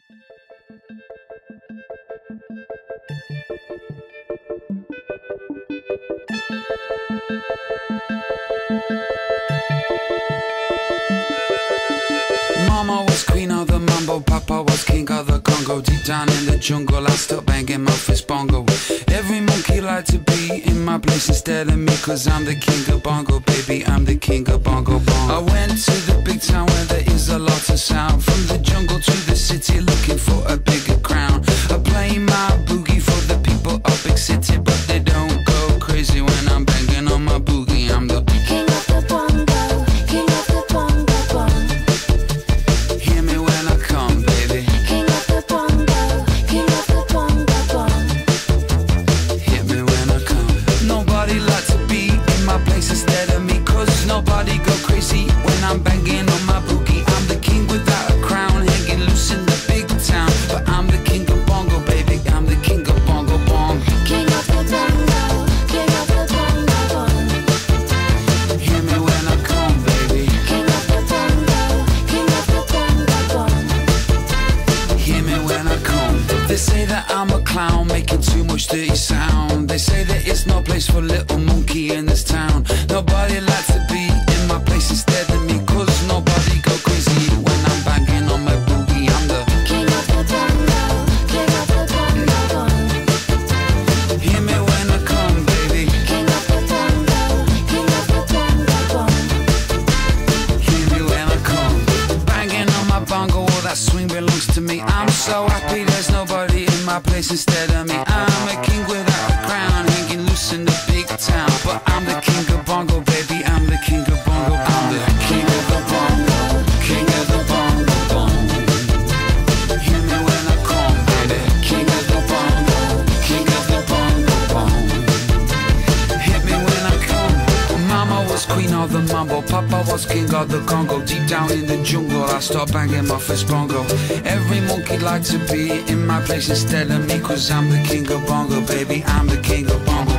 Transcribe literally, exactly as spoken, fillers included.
Mama was queen of the mambo, Papa was king of the Congo. Deep down in the jungle, I stopped banging my fist bongo. Every monkey liked to be in my place instead of me, cause I'm the king of bongo, baby, I'm the king of bongo bongo. I went to the big town where there is a lot of sound. From the jungle to the city, looking for a bigger crown. I play my boogie for the people of big city, but they don't go crazy when I'm banging on my boogie. I'm the king of the bongo, king of the bongo bong. Hear me when I come, baby. King of the bongo, king of the bongo bong. Hit me when I come. Nobody like to be in my place instead of me, cause nobody go crazy when I'm banging on my boogie. I'm the king without a crown, hanging loose in the big town, but I'm the king of bongo, baby, I'm the king of bongo bong. King of the bongo, king of the bongo bong. Hear me when I come, baby. King of the bongo, king of the bongo bong. Hear me when I come. They say that I'm a clown, making too much dirty sound. They say that it's no place for little monkey in this town. Nobody likes to be in my place instead of me, cause nobody go crazy when I'm banging on my boogie. I'm the king of the bongo, king of the bongo bong. Hear me when I come, baby. King of the bongo, king of the bongo bong. Hear me when I come. Banging on my bongo, all that swing belongs to me. I'm so happy there's nobody in my place instead of me. I'm a king without a crown, hanging loose in the big town, but I'm the king of bongo, baby, I'm the king of bongo. I'm the king of the bongo, king of the bongo bong. Hear me when I come, baby. King of the bongo, king of the bongo bong. Hit me when I come. Mama was queen of the mambo, Papa was king of the Congo. Deep down in the jungle, I start banging my fist bongo. Every monkey liked to be in my place instead of me, cause I'm the king of bongo, baby, I'm the king of bongo.